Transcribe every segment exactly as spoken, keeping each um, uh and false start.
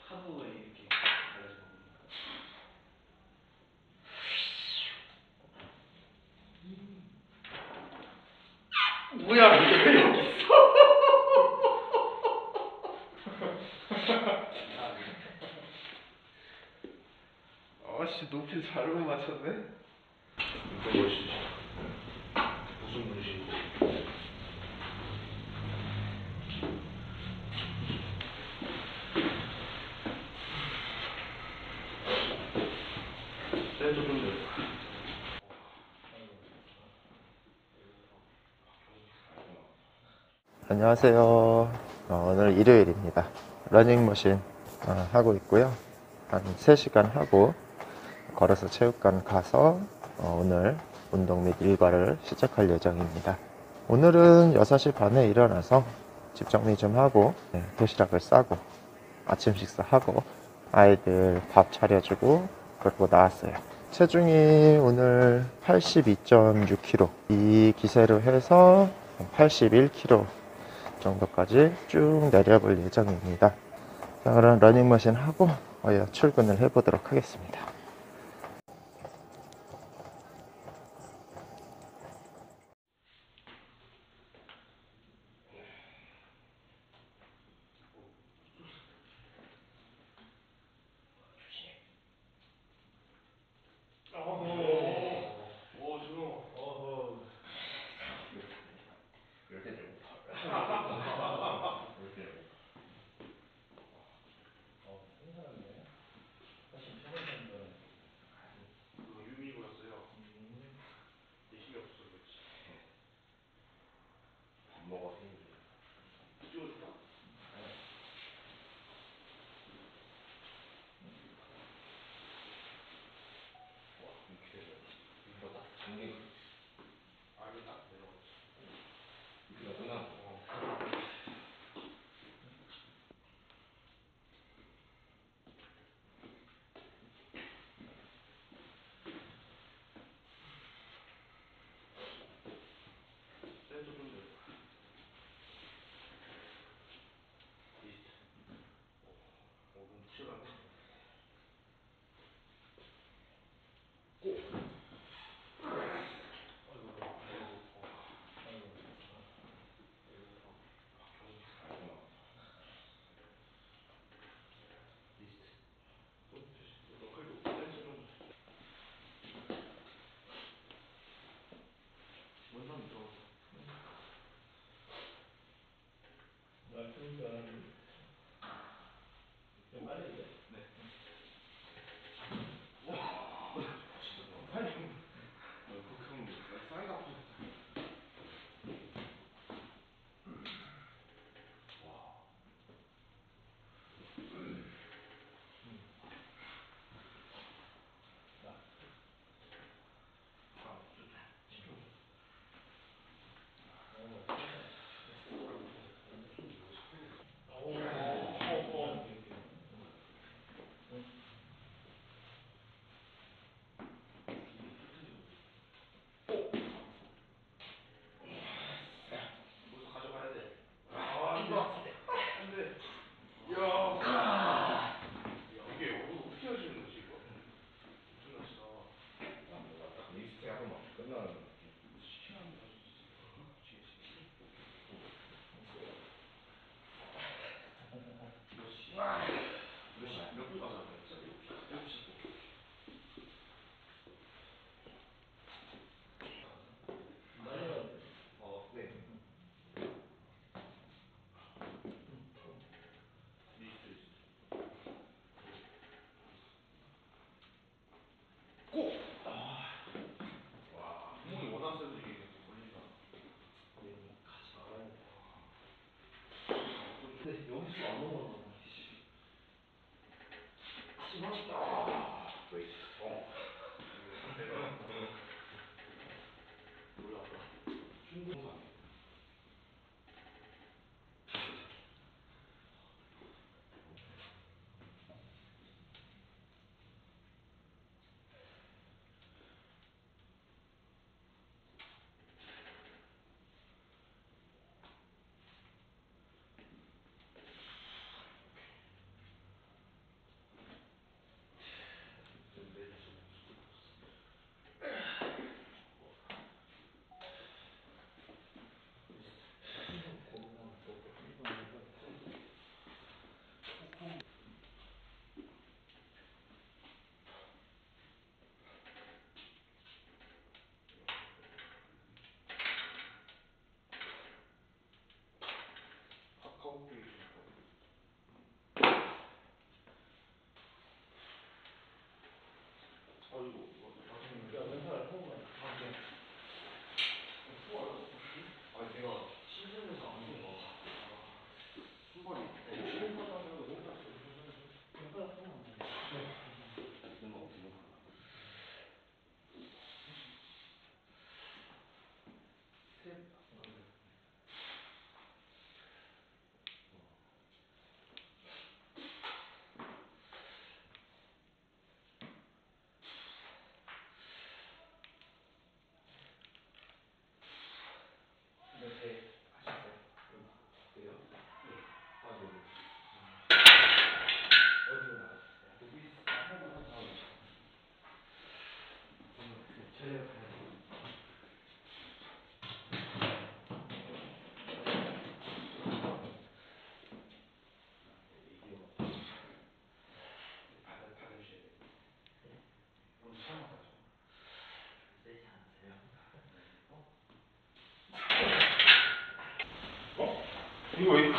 하부에 이렇게 갈라진 거 보니까. 뭐야 이게 왜 여기 있어? 아씨 높이 잘못 맞췄네. 이거 멋있지. 무슨 문신? 센터 좀 내. 안녕하세요. 어, 오늘 일요일입니다. 러닝머신 어, 하고 있고요. 한 세 시간 하고 걸어서 체육관 가서 어, 오늘 운동 및 일과를 시작할 예정입니다. 오늘은 여섯 시 반에 일어나서 집 정리 좀 하고 네, 도시락을 싸고 아침 식사하고 아이들 밥 차려주고 그러고 나왔어요. 체중이 오늘 팔십이 점 육 킬로그램, 이 기세로 해서 팔십일 킬로그램 정도까지 쭉 내려볼 예정입니다. 자, 그럼 러닝머신 하고 어, 출근을 해보도록 하겠습니다.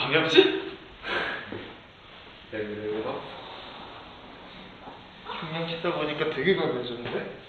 경량치? 네, 그래서 경량 치다 보니까 되게 가벼워졌는데?